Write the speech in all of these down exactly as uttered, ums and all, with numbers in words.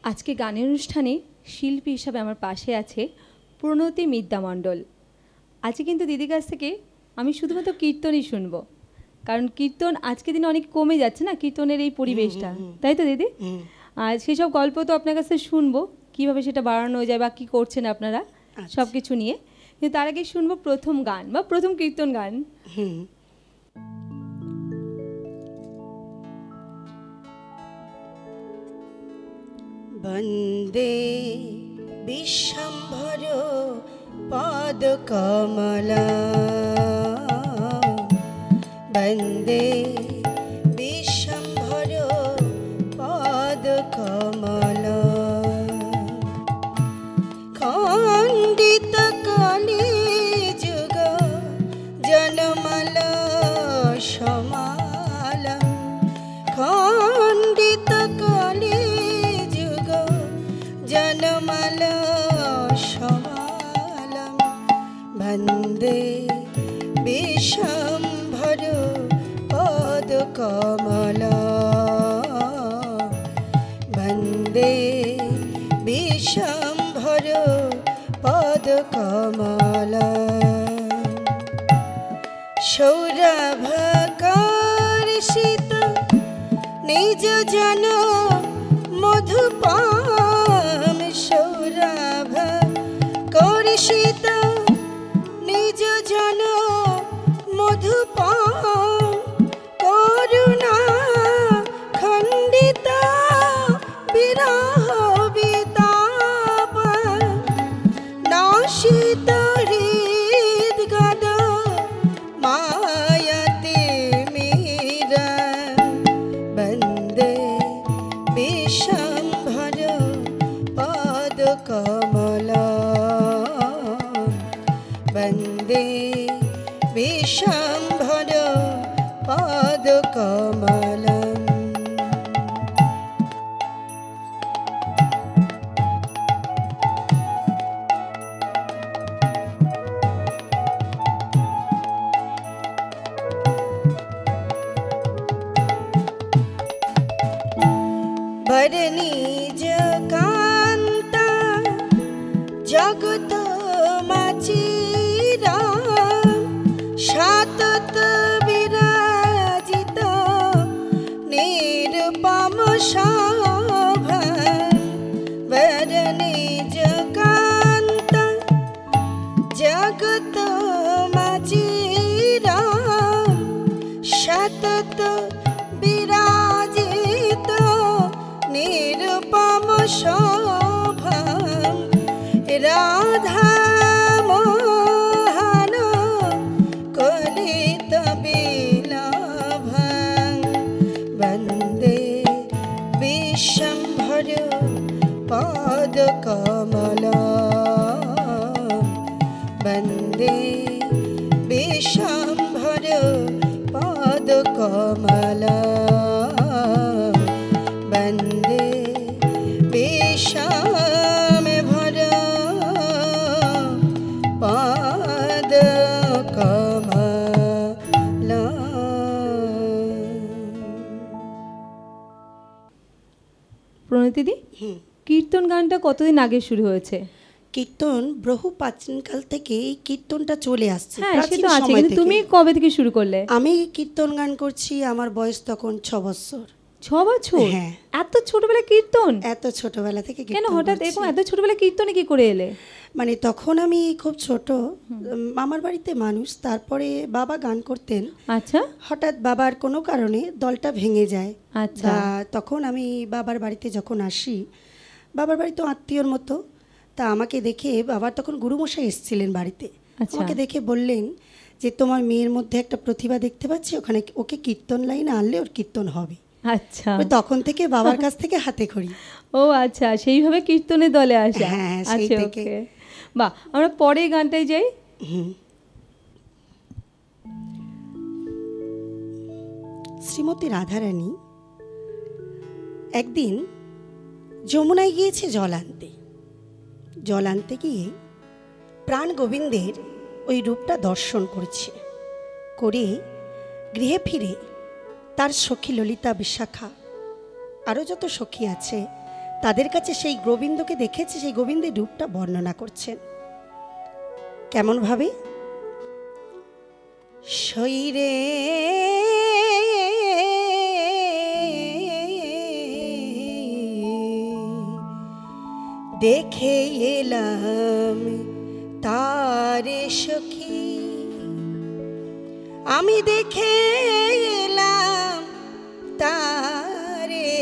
আজকে গানের অনুষ্ঠানে শিল্পী হিসাবে আমার পাশে আছে প্রণতি মিদ্যা মণ্ডল। আজকে কিন্তু দিদির কাছ থেকে আমি শুধুমাত্র কীর্তনই শুনবো, কারণ কীর্তন আজকে দিনে অনেক কমে যাচ্ছে না, কীর্তনের এই পরিবেশটা, তাই তো দিদি? আর সেসব গল্প তো আপনার কাছে শুনবো, কীভাবে সেটা বাড়ানো যায় বা কী করছেন আপনারা সব কিছু নিয়ে। কিন্তু তার আগে শুনবো প্রথম গান বা প্রথম কীর্তন গান। হুম বন্দে বিশ্বম্ভর পাদকমলা, বন্দে বিশ্বম্ভর পাদকমলা, খণ্ডিত কলি যুগ জনমল সমালা, খণ্ডিত কলি জনমল সমালম, বন্দে বিশ্বম্ভর পদকমলা, বন্দে বিশ্বম্ভর পদকমলা, সৌরভকর্ষিত নিজ জন মধুপা, সৌরভ কর্ষিত নিজ জন মধুপা, করুণা খণ্ডিত বিরহ বিতাপ, নাশিত হৃদগদ মায়াতি মীরা, বন্দে বিশ্বম্ভর কমলা, বন্দে বিশ্বম্ভর পাদকমলম। বরনিজ কান্তা জগত মাচিরা, সতত বিরাজিত নিরুপম শোভা, বরনিজ কান্তা জগত মাচিরা, সতত বিরাজিত নিরুপম শোভা, রাধা মোহন কলিত বিলাভ, বন্দে বিশ্বম্ভর পদকমলা, বন্দে বিশ্বম্ভর পদকমলা, বন্দে বিশ্বম্ভর পাদকমলা। প্রণতি দি, কীর্তন গানটা কতদিন আগে শুরু হয়েছে? কীর্তন বহু প্রাচীনকাল থেকে এই কীর্তনটা চলে আসছে। তুমি কবে থেকে শুরু করলে? আমি কীর্তন গান করছি, আমার বয়স তখন ছ বছর। ছ বছর? হ্যাঁ। এত ছোটবেলা কীর্তন? এত ছোটবেলা থেকে। কেন হঠাৎ এরকম এত ছোটবেলা কীর্তনে কি করে এলে? মানে তখন আমি খুব ছোট, মামার বাড়িতে মানুষ, তারপরে বাবা গান করতেন। আচ্ছা। হঠাৎ বাবার কোনো কারণে দলটা ভেঙে যায়। আচ্ছা। তখন আমি বাবার বাড়িতে যখন আসি, বাবার বাড়ি তো আত্মীয়র মতো, তা আমাকে দেখে বাবার তখন গুরুমশাই এসেছিলেন বাড়িতে। আমাকে দেখে বললেন যে তোমার মেয়ের মধ্যে একটা প্রতিভা দেখতে পাচ্ছি, ওখানে ওকে কীর্তন লাইনে আনলে ওর কীর্তন হবে। আচ্ছা। তখন থেকে বাবার কাছ থেকে হাতে খড়ি। ও আচ্ছা, সেইভাবে কীর্তনের দলে আসা। হ্যাঁ, সেই থেকে। বাহ, আমরা পরে গানটাই যাই। হুম। শ্রীমতী রাধারানী একদিন যমুনায় গিয়েছে জল আনতে। জল আনতে গিয়ে প্রাণ গোবিন্দের ওই রূপটা দর্শন করেছে, করে গৃহে ফিরে তার সখী ললিতা বিশাখা আরও যত সখী আছে তাদের কাছে সেই গোবিন্দকে দেখেছে, সেই গোবিন্দের রূপটা বর্ণনা করছেন কেমন ভাবে। শরীরে দেখে এলাম তারে সখী, আমি দেখে এলাম তারে,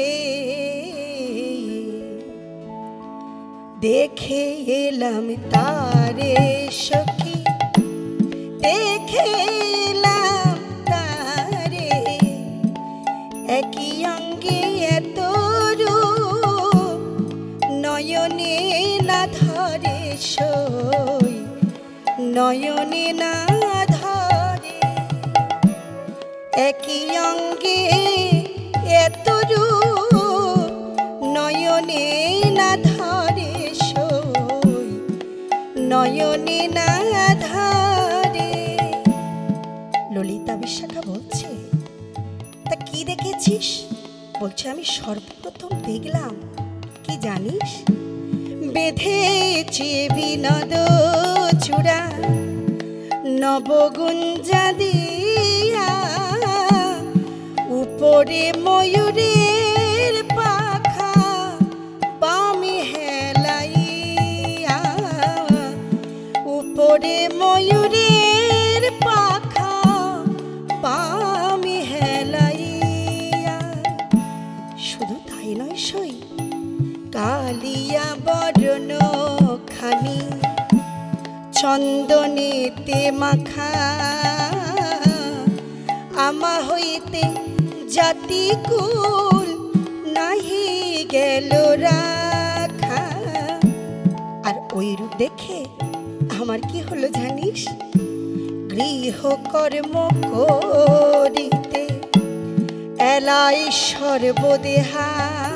দেখে এলাম তারে সখী, দেখে এলাম তারে, একই অঙ্গে এত রূপ নয়নে না ধরে সই, নয়নে না ধরে, একই অঙ্গে এত রূপ নয়নে না ধরে সই, নয়নে না ধরে। ললিতা বিশাখা বলছে, তা কি দেখেছিস? বলছে আমি সর্বপ্রথম দেখলাম কি জানিস, বেঁধেছে বিনোদ চূড়া নবগুঞ্জা দিয়া, উপরে ময়ূরের পাখা বামে হেলাইয়া, উপরে ময়ূরের পাখা বামে হেলাইয়া। শুধু তাই নয় সই, কালিয়া বরণ খানি চন্দনেতে মাখা, আমা হইতে জাতি কুল নাহি গেল রাখা। আর ওই রূপ দেখে আমার কি হলো জানিস, গৃহ কর্ম করিতে এলাই সর্বদেহা,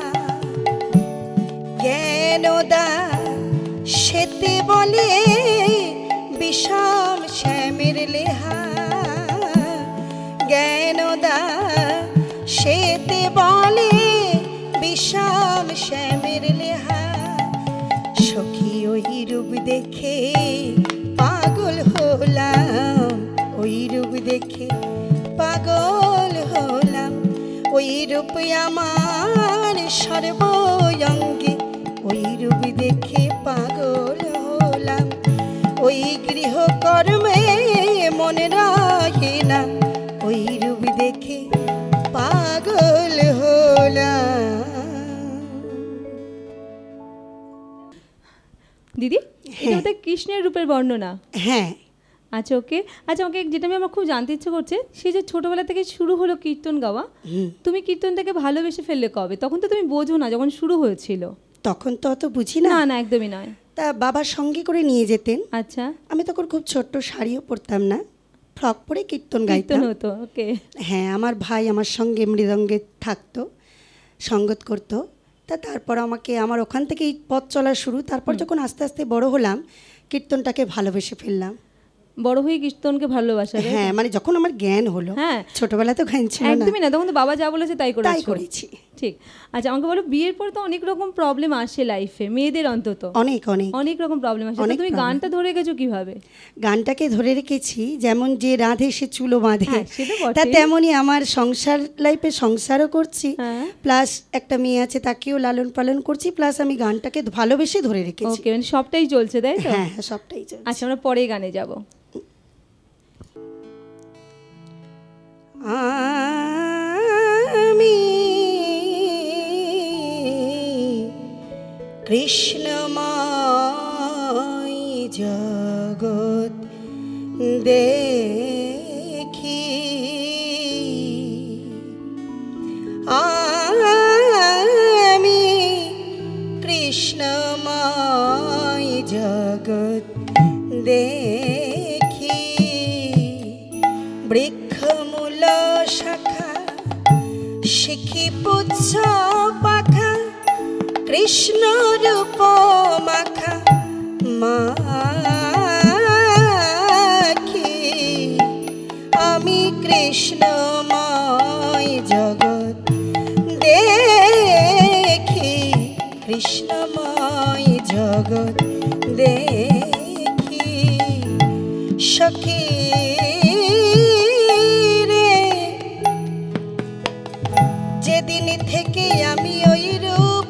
জ্ঞানদা সেতে বলে বিষম শ্যামের লেহা, জ্ঞানদা সেতে বলে বিষম শ্যামের লেহা। সখী ওই রূপ দেখে পাগল হলাম, ওই রূপ দেখে পাগল হলাম, ওই রূপ আমার সর্বঙ্গে, ওই রূপ দেখে পাগল হলাম, ওই গৃহ কর্মে মনে রাখে না, ওই রূপ দেখে পাগল হলাম। দিদি, এটা বোধহয় কৃষ্ণের রূপের বর্ণনা। হ্যাঁ। আচ্ছা ওকে, আচ্ছা আমাকে যেটা আমি আমার খুব জানতে ইচ্ছে করছে, সে যে ছোটবেলা থেকে শুরু হলো কীর্তন গাওয়া, তুমি কীর্তনটাকে ভালোবেসে ফেললে কবে? তখন তো তুমি বোঝো না যখন শুরু হয়েছিল। তখন তো অত বুঝি না। না না একদমই নয়। তা বাবার সঙ্গে করে নিয়ে যেতেন। আচ্ছা। আমি তখন খুব ছোট্ট, শাড়িও পরতাম না, ফ্রক পরে কীর্তন গাইতাম হতো। ওকে। হ্যাঁ, আমার ভাই আমার সঙ্গে মৃদঙ্গে থাকতো, সঙ্গত করতো। তা তারপর আমাকে, আমার ওখান থেকেই পথ চলা শুরু। তারপর যখন আস্তে আস্তে বড় হলাম, কীর্তনটাকে ভালোবেসে ফেললাম। বড় হয়ে কীর্তনকে ভালোবাসা। হ্যাঁ, মানে যখন আমার জ্ঞান হলো। হ্যাঁ, ছোটবেলা তো জ্ঞান ছিল না। একদমই না, তখন তো বাবা যা বলেছে তাই করেছো। তাই করেছি। ঠিক। আচ্ছা আমাকে বলো, বিয়ের পর তো অনেক রকম প্রবলেম আসে লাইফে, মেয়েদের অন্তত অনেক অনেক অনেক রকম প্রবলেম আসে। তুমি গানটা ধরে রেখেছো কিভাবে? গানটাকে ধরে রেখেছি, যেমন যে রাধে সে চুলো বাঁধে, তা তেমনই আমার সংসার লাইফে সংসারও করছি, প্লাস একটা মেয়ে আছে তাকেও লালন পালন করছি, প্লাস আমি গানটাকে ভালোবেসে ধরে রেখেছি। ওকে, মানে সবটাই চলছে তাই তো? হ্যাঁ হ্যাঁ, সবটাই চলছে। আচ্ছা আমরা পরে গানে যাব। আমি কৃষ্ণময় জগৎ দেখি, আমি কৃষ্ণময় জগৎ দেখি, বৃক্ষমূল শাখা শিখি পুচ্ছ পাখা, কৃষ্ণ রূপ মাখা মাখি, আমি কৃষ্ণময় জগৎ দেখি, জগৎ দেখি সখী রে, যেদিন থেকে আমি ওই রূপ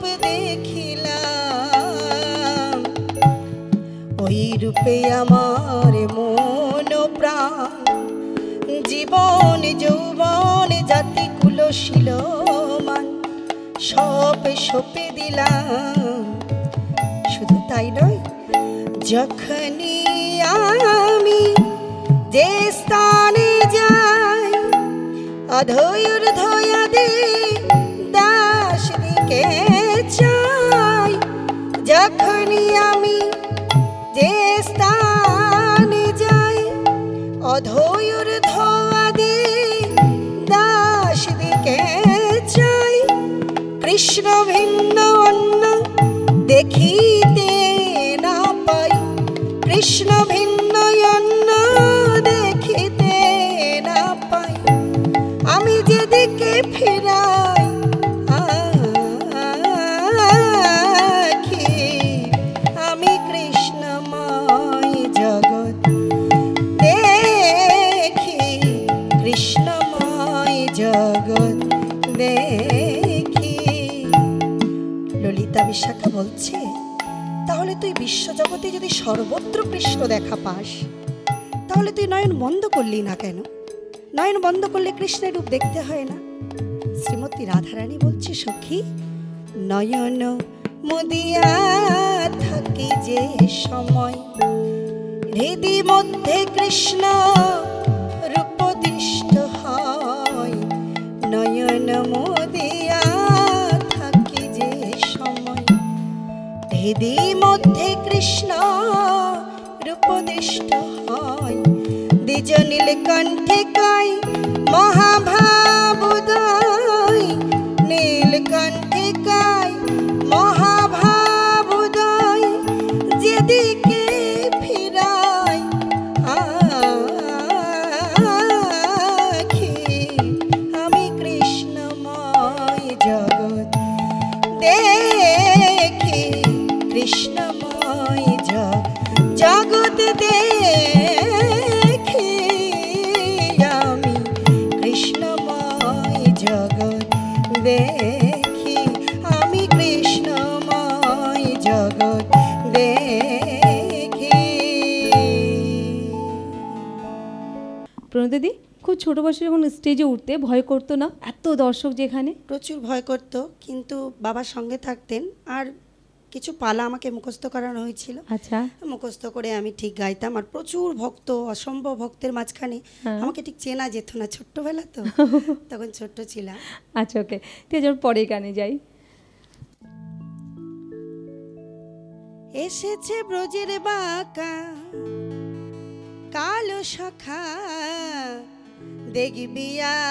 দেখিলাম, ওই রূপে আমার মন প্রাণ জীবন যৌবন জাতি কুলশীলমান সব সঁপে দিলাম। শুধু তাই নয়, যখনই আমি যে স্থানে যাই অধৈর ধয়া দে দাস দিকে চাই, যখনই আমি যে স্থানে যাই অধৈর ধোয়া দে দাস দিকে চাই, কৃষ্ণ ভিন্ন অন্য দেখিতে না পাই, কৃষ্ণ ভিন্ন অন্য দেখিতে না পাই, আমি যেদিকে ফিরাই আখি আমি কৃষ্ণময় জগৎ দেখি, কৃষ্ণময় জগৎ দেখি। ললিতা বিশাখা বলছে, তাহলে তুই বিশ্বজগতে যদি সর্বত্র কৃষ্ণ দেখা পাস, তাহলে তুই নয়ন বন্ধ করলি না কেন? নয়ন বন্ধ করলে কৃষ্ণের রূপ দেখতে হয় না? শ্রীমতী রাধারানী বলছে, সখী নয়ন মুদিয়া থাকি যে সময়, হৃদি মধ্যে কৃষ্ণ রূপ দৃষ্ট হয়, নয়ন মুদিয়া থাকি যে সময়, হৃদি মধ্যে কৃষ্ণ রূপ দৃষ্ট হয়, দ্বিজ নীলকণ্ঠে কয় মহাভাবুদয়, নীলকণ্ঠে কয় মহাভাবুদয়, যেদিকে ফিরাই আখি আমি কৃষ্ণময় জগৎ দেখি, কৃষ্ণময় জগৎ দেখি আমি কৃষ্ণময় জগৎ দেখি, আমি কৃষ্ণময় জগৎ দেখি। প্রণতিদি খুব ছোট বয়সে যখন স্টেজে উঠতে ভয় করতো না? এত দর্শক যেখানে। প্রচুর ভয় করতো, কিন্তু বাবার সঙ্গে থাকতেন আর কিছু পালা আমাকে মুখস্থ করানো হয়েছিল। আচ্ছা, মুখস্থ করে আমি ঠিক গাইতাম, আর প্রচুর ভক্ত, অসম্ভব ভক্তের মাঝখানে আমাকে ঠিক চেনা যেত না, ছোট্টবেলা তো তখন ছোট্ট ছিলাম। আচ্ছা, ওকে, ঠিক আছে, পরে গানে যাই। এসেছে ব্রজের বাঁকা কালো শাখা দেখবি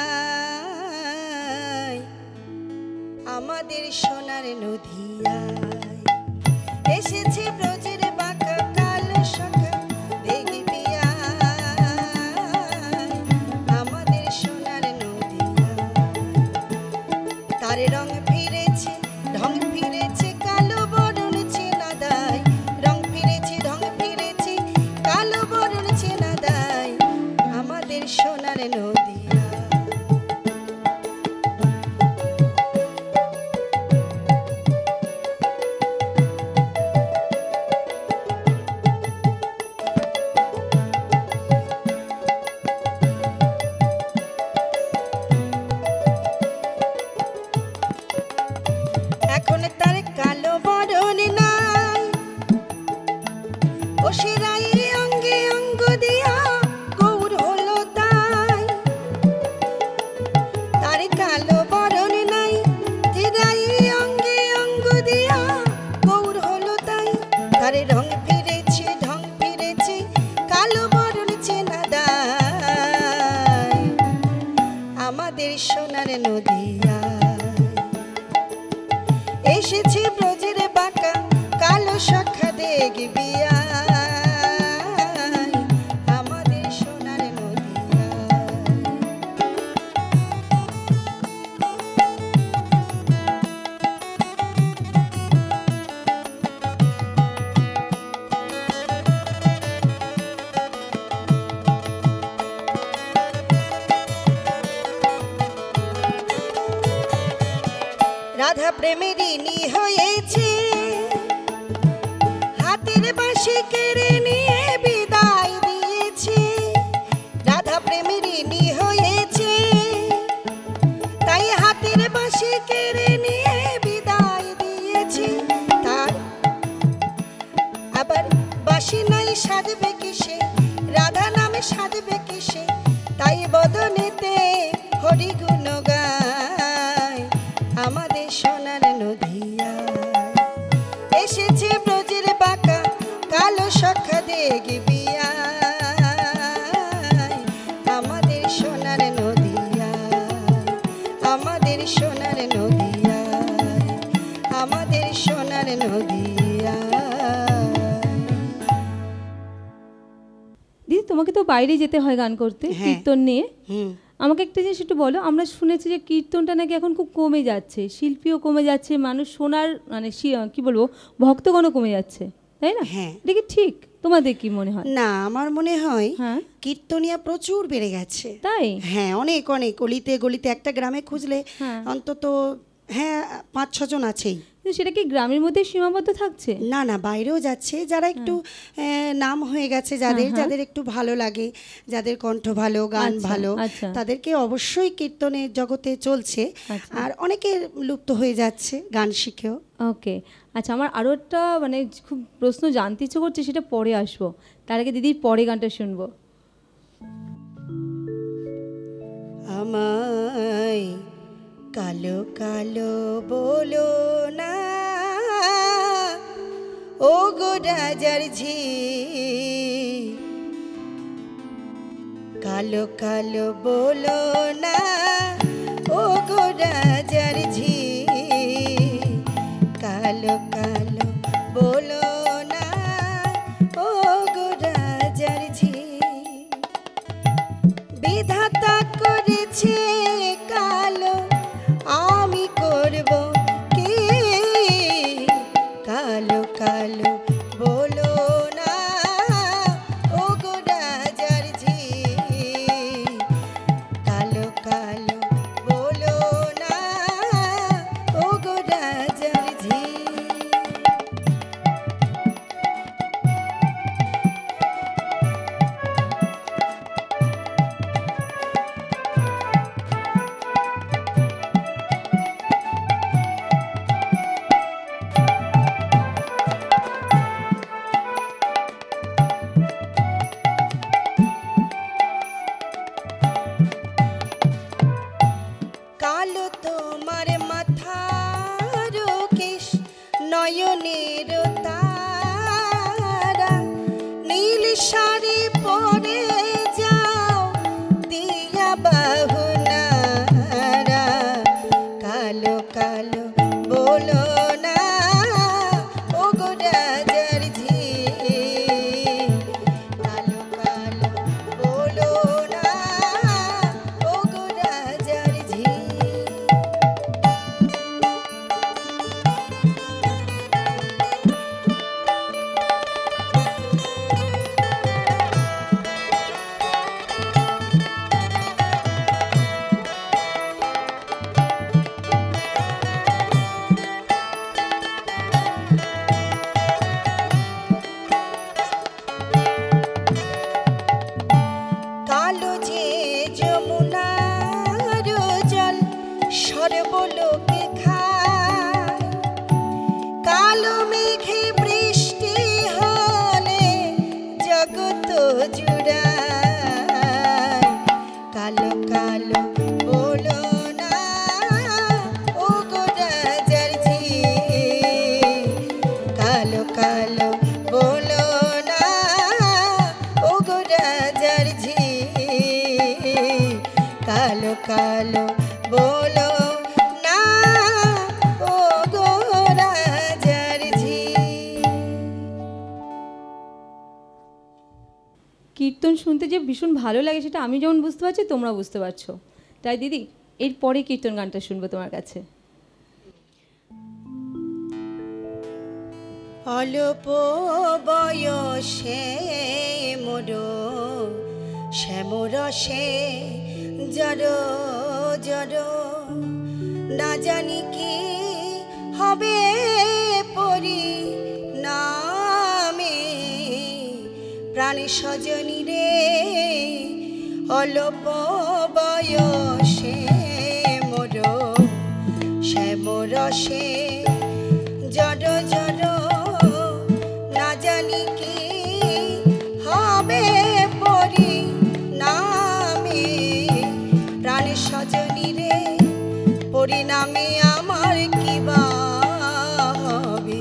আয়, আমাদের সোনার নদিয়ায় এসেছে ব্রজের বাঁকা কালো শাখা দেখবি আয়, আমাদের সোনার নদিয়ায়, তার রং ফিরেছে ঢং ফিরেছে কালো বরণ চেনা দায়, রং ফিরেছে ঢং ফিরেছে কালো বরণ চেনা দায়, আমাদের সোনার নদিয়া। এখন তার কালো বরণ নাই, ও সেরাই অঙ্গে অঙ্গ দিয়া গৌর হলো তাই, তার কালো বরণ নাই, সেরাই অঙ্গে অঙ্গ দিয়া গৌর হলো তাই, তার রং ফিরেছে ঢং ফিরেছে কালো বরণ চেনা দায়, আমাদের সোনার নদিয়া এসেছে ব্রজের বাঁকা কালো শাখা দেখবি আয়, আমাদের সোনার নদিয়া। রাধা প্রেমের ঋণী হয়েছে, হাতের বাঁশি কেড়ে নিয়ে বিদায় দিয়েছে। রাধা প্রেমের ঋণী হয়েছে, তাই হাতের বাঁশি কেড়ে নিয়ে বিদায় দিয়েছে। তার আবার বাঁশি নাই সাজবে কিসে, রাধা নামে সাজবে কিসে, তাই বদনেতে হরি গুণ গায় আমাদের সোনার নদিয়া। এসেছে ব্রজের বাঁকা কালো সখা দেখবিয়া, আমাদের সোনার নদিয়া, আমাদের সোনার নদিয়া, আমাদের সোনার নদিয়া। দিদি তোমাকে তো বাইরে যেতে হয় গান করতে, কীর্তন নিয়ে। আমাকে একটা জিনিস একটু বলো, আমরা শুনেছি যে কীর্তনটা নাকি এখন খুব কমে যাচ্ছে, শিল্পীও কমে যাচ্ছে, মানুষ শোনার মানে কি বলবো ভক্তগণও কমে যাচ্ছে, তাই না? হ্যাঁ, এটা কি ঠিক? তোমাদের কি মনে হয়? না, আমার মনে হয় হ্যাঁ কীর্তনিয়া প্রচুর বেড়ে গেছে। তাই? হ্যাঁ, অনেক অনেক গলিতে গলিতে একটা গ্রামে খুঁজলে অন্তত হ্যাঁ পাঁচ ছজন আছেই। সেটা কি গ্রামের মধ্যে সীমাবদ্ধ থাকছে? না না, বাইরেও যাচ্ছে, যারা একটু নাম হয়ে গেছে, যাদের যাদের একটু ভালো লাগে, যাদের কণ্ঠ ভালো, গান ভালো, তাদেরকে অবশ্যই কীর্তনের জগতে চলছে। আর অনেকে লুপ্ত হয়ে যাচ্ছে গান শিখেও। ওকে, আচ্ছা, আমার আরও একটা মানে খুব প্রশ্ন জানতে ইচ্ছে করছে, সেটা পরে আসবো, তার আগে দিদির পরে গানটা শুনবো। আমায় কালো কালো বলো না ও গো রাজার ঝি, কালো কালো বলো না ও গো রাজার ঝি, কালো কালো বলো না ও গো রাজার ঝি। বিধাতা করেছে কালো, আমি করব কি? কালো কালো বলো না ও গো রাজার ঝি, কালো কালো বলো না ও গো রাজার ঝি। কালো তোমার মাথার কেশ, নয়নের তারা, নীল শাড়ি পরে যাও দিয়া বাহু নাড়া, কালো কালো বলো না ও গো রাজার ঝি, কালো কালো বলো না ও গো রাজার ঝি। কালো যে যমুনার জল সর্বলোকে খায়, কালো মেঘে বৃষ্টি হলে জগৎ জুড়ায়, কালো কালো বলো না ও গো রাজার ঝি, কালো কালো বলো না ও গো রাজার ঝি, কালো কালো বলো না ও গো রাজার ঝি। কীর্তন শুনতে যে ভীষণ ভালো লাগে সেটা আমি যেমন বুঝতে পারছি, তোমরা বুঝতে পারছো। তাই দিদি, এরপরে কীর্তন গানটা শুনবো তোমার কাছে। অল্প বয়সে মোর শ্যামরসে জড় জড়, না জানি কি হবে পরি নামে প্রাণ সজনী রে অল্প বয়সে মোর শ্যামরসে জড় জড় না জানি কি হবে পরি নামে প্রাণ সজনী রে পরিণামে আমার কিবা হবে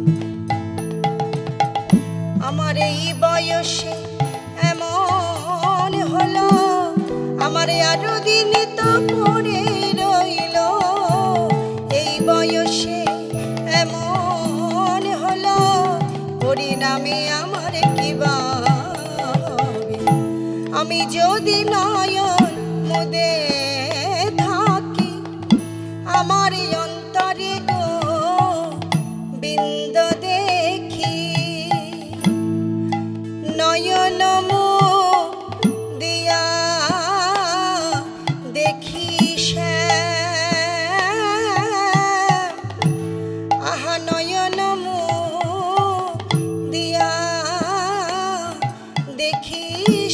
আমার এই বয়সে এমন হলো আমার আরো দিন তো পড়ে রইল এই বয়সে এমন হলো পরিণামে আমার কিবা হবে আমি যদি নয়ন মুদে থাকি আমার অন্তরে গো বিন্দ দেখি নয়ন দিয়া দেখি শ্যাম আহা নয়ন দিয়া দেখি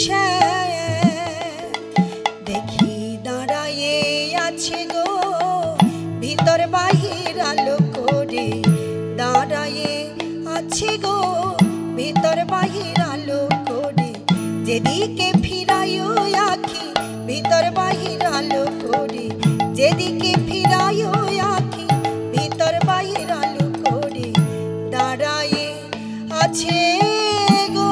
শ্যাম দেখি দাঁড়ায়ে আছে গো ভিতর বাহির আলো করে দাঁড়ায়ে আছে গো ভিতর বাহির আলো করে যেদিকে ফিরায়ো আখি ভিতর বাহির আলো করে যেদিকে ফিরায়ো আখি ভিতর বাহির আলো করে দাঁড়ায়ে আছে গো।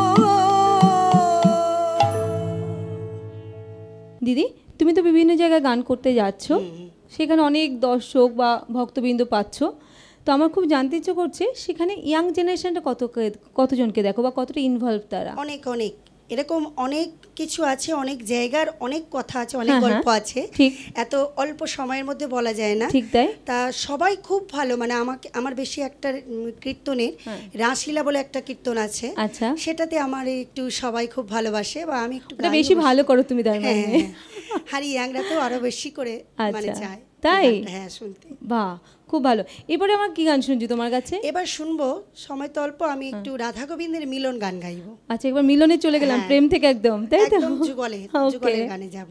দিদি তুমি তো বিভিন্ন জায়গায় গান করতে যাচ্ছ, সেখানে অনেক দর্শক বা ভক্তবৃন্দ পাচ্ছ, তো আমার খুব জানতে ইচ্ছে করছে সেখানে ইয়াং জেনারেশনটা কত কতজনকে দেখো বা কতটা ইনভলভ তারা? অনেক অনেক এরকম অনেক কিছু আছে, অনেক জায়গার অনেক কথা আছে, অনেক গল্প আছে, এত অল্প সময়ের মধ্যে বলা যায় না। ঠিক তাই। তা সবাই খুব ভালো, মানে আমাকে আমার বেশি একটা কীর্তনের রাসলীলা বলে একটা কীর্তন আছে, আচ্ছা সেটাতে আমার একটু সবাই খুব ভালোবাসে বা আমি একটু বেশি ভালো করো তুমি তার মানে। আর ইয়াংরা তো আরো বেশি করে মানে চায় তাই। হ্যাঁ শুনতে। বাহ খুব ভালো। এবারে আমার কি গান শুনছি তোমার কাছে? এবার শুনবো সময় তো অল্প, আমি একটু রাধা গোবিন্দের মিলন গান গাইবো। আচ্ছা একবার মিলনে চলে গেলাম, প্রেম থেকে একদম, তাই তো? একদম যুগলে যুগলের গানে যাব।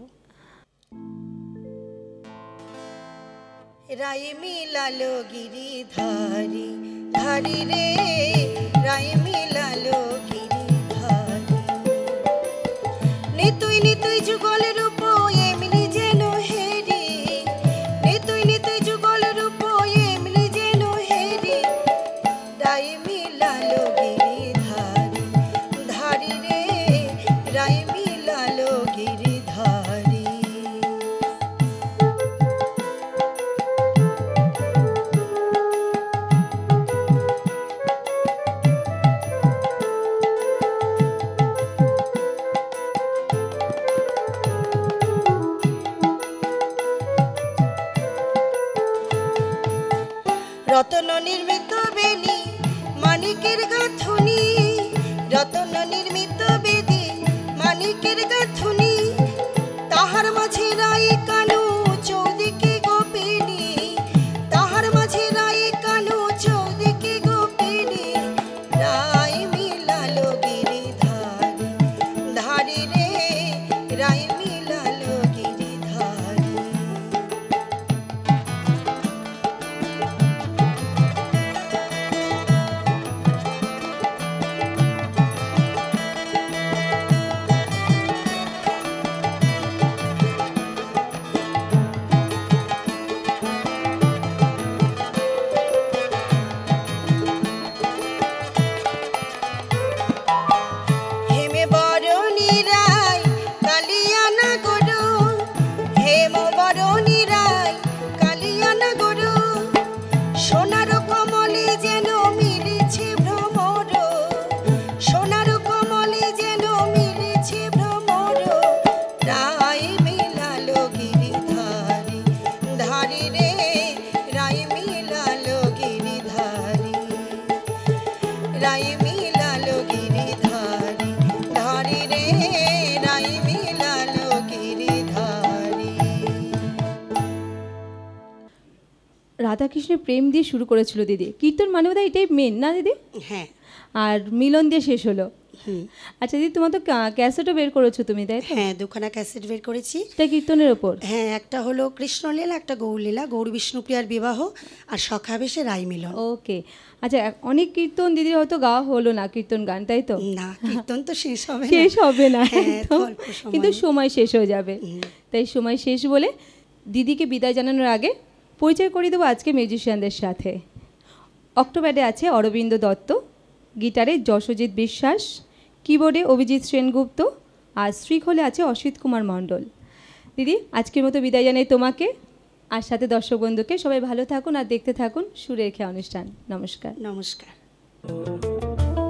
রায় মিলালো গিরিধারী ধারী রে রায় মিলালো গিরিধারী নিতুই নিতুই যুগলের রূপ এমনি যেন হেরি নিতুই নিতুই যুগলের রূপ এমনি যেন হেরি রায় মিলালো গিরিধারী ধারী রে রায় মিলালো গিরিধারী। রতন নির্মিত বেনি মানিকের গাঁথুনি রতন নির্মিত বেদি মানিকের গাঁথুনি তাহার মাঝে রায় কানু চৌদিকে গোপিনী তাহার মাঝে রায় কানু চৌদিকে গোপিনী রায় মিলালো গিরিধারী ধারী রে রায় মিলালো গিরিধারী। রাধাকৃষ্ণের প্রেম দিয়ে শুরু করেছিল দিদি, কীর্তন মানে বোধহয় এটাই মেন না দিদি? হ্যাঁ। আর মিলন দিয়ে শেষ হলো। হুম। আচ্ছা দিদি, তোমার তো ক্যাসেটও বের করেছো তুমি, তাই তো? হ্যাঁ, দুখানা ক্যাসেট বের করেছি। সেটা কীর্তনের ওপর? হ্যাঁ, একটা হলো কৃষ্ণলীলা, একটা গৌরলীলা, গৌর বিষ্ণুপ্রিয়ার বিবাহ, আর সখাবেশে রাই মিলন। ওকে। আচ্ছা, অনেক কীর্তন দিদির হয়তো গাওয়া হলো না, কীর্তন গান, তাই তো? না, কীর্তন তো শেষ হবে না। শেষ হবে না, হ্যাঁ, একদম। অল্প সময়। কিন্তু সময় শেষ হয়ে যাবে। তাই সময় শেষ বলে দিদিকে বিদায় জানানোর আগে পরিচয় করিয়ে দেবো আজকে মিউজিশিয়ানদের সাথে। অক্টোপ্যাডে আছে অরবিন্দ দত্ত, গিটারে যশজিৎ বিশ্বাস, কিবোর্ডে অভিজিৎ সেনগুপ্ত, আর শ্রীখোলে আছে অসিত কুমার মণ্ডল। দিদি, আজকের মতো বিদায় জানাই তোমাকে, আর সাথে দর্শক বন্ধুকে। সবাই ভালো থাকুন আর দেখতে থাকুন সুরের খেয়া অনুষ্ঠান। নমস্কার। নমস্কার।